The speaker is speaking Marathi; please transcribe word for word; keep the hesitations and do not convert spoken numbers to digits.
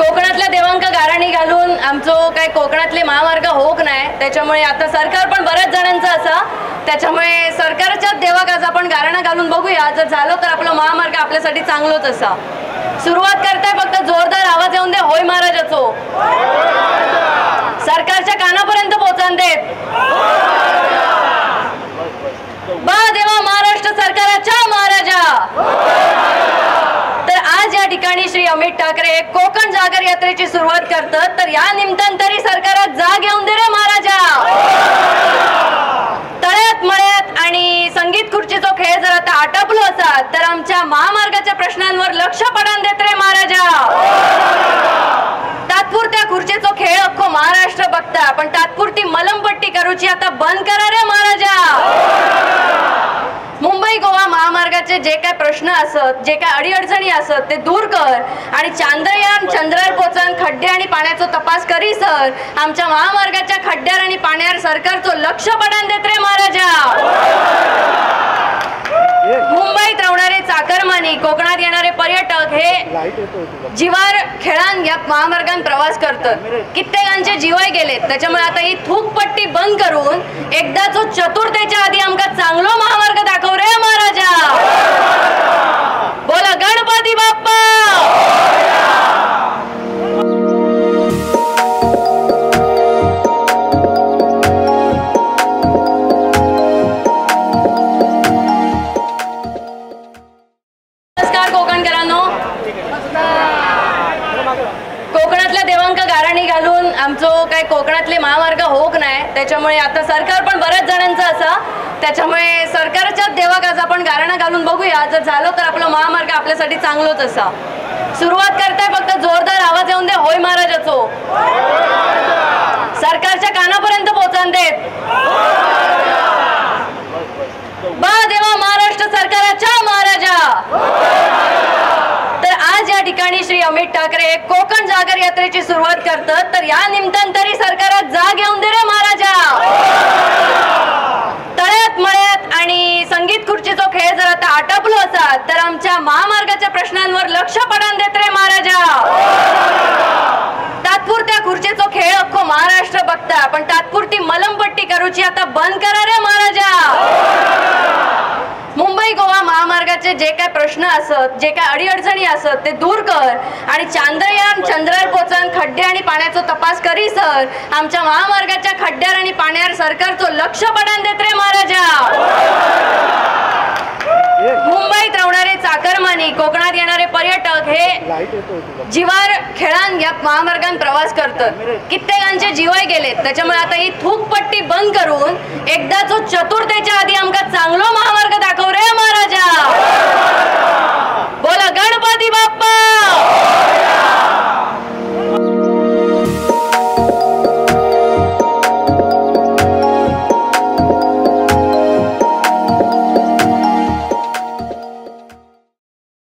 कोकणातल्या देवांका गाराणी घालून आमचो काय कोकणातले महामार्ग होक नाही, त्याच्यामुळे आता सरकार पण बऱ्याच जणांचं असा, त्याच्यामुळे सरकारच्याच देवाक आज आपण गाराणा घालून बघूया. जर झालं तर आपलं महामार्ग आपल्यासाठी चांगलंच असा. सुरुवात करताय फक्त जोरदार आवाज येऊन दे, होय महाराजाचो. सरकारच्या कानापर्यंत पोहोचन देत. बा देवा महाराष्ट्र सरकाराच्या महाराजा. तर आज या ठिकाणी श्री अमित ठाकरे कोकण जागर यात्रेची सुरुवात करतात, तर या निमित्तांतरी सरकारात जाग येऊन दे रे महाराजा. तळ्यात मळ्यात आणि संगीत खुर्चीचो खेळ जर आता आटपलो असतात तर आमच्या महामार्गाच्या प्रश्नांवर लक्ष पडान देत रे महाराजा. तात्पुरत्या खुर्चीचो खेळ अख्खो महाराष्ट्र बघता, पण तात्पुरती मलमपट्टी करूची आता बंद करा रे महाराजा. मुंबई गोवा महामार्गाचे जे काय प्रश्न असत, जे काय अडीअडचणी असत ते दूर कर आणि चांद्रयान चंद्रार पोचन खड्डे आणि पाण्याचा तपास करी सर. आमच्या महामार्गाच्या खड्ड्यार आणि पाण्यावर सरकारचं लक्ष पडान देत रे महाराजा. मुंबईत राहणारे चाकरमानी, कोकणात येणारे पर्यटक हे जीवार खेळान या महामार्गान प्रवास करतात. कित्येकांचे जीवाय गेलेत, त्याच्यामुळे आता ही थूकपट्टी बंद करून एकदा जो चतुर्थीच्या आधी आमका चांगलो महामार्ग दाखव रे महाराजा. बोला गणपती बाप्पा. कोकणातल्या देवांका गाराणी घालून आमचो काय कोकणातले महामार्ग होक नाही, त्याच्यामुळे आता सरकार पण बऱ्याच जणांचं असा, त्याच्यामुळे सरकारच्याच देवाक आज आपण गाराणा घालून बघूया. जर झालं तर आपलं महामार्ग आपल्यासाठी चांगलंच असा. सुरुवात करताय फक्त जोरदार आवाज येऊन दे, होय महाराजाचो. सरकारच्या कानापर्यंत पोहोचन देत. बा देवा महाराष्ट्र सरकाराच्या महाराजा. तर आज या ठिकाणी श्री अमित ठाकरे कोकण जागर यात्रेची सुरुवात करतात, तर या निमित्तांतरी सरकारात जाग येऊन दे रे महाराजा. तळ्यात मळ्यात आणि संगीत खुर्चीचो खेळ जर आता आटपलो असतात तर आमच्या महामार्गाच्या प्रश्नांवर लक्ष पडान देत रे महाराजा. तात्पुरत्या खुर्चीचो खेळ अख्खो महाराष्ट्र बघता, पण तात्पुरती मलमपट्टी करूची आता बंद करा रे महाराजा. मुंबई गोवा महामार्गाचे जे काय प्रश्न असत, जे काय अडीअडचणी असत ते दूर कर आणि चांद्रयान चंद्रार पोचन खड्डे आणि पाण्याचा तपास करी सर. आमच्या महामार्गाच्या खड्ड्यार आणि पाण्यावर सरकारचं लक्ष पडान देत रे महाराजा. मुंबईत राहणारे चाकरमानी, कोकणात येणारे पर्यटक हे जीवार खेळान या महामार्गान प्रवास करतात. कित्येकांचे जीवाय गेलेत, त्याच्यामुळे आता ही थूकपट्टी बंद करून एकदा जो चतुर्थीच्या आधी आमका चांगलो महामार्ग दाखव रे महाराजा.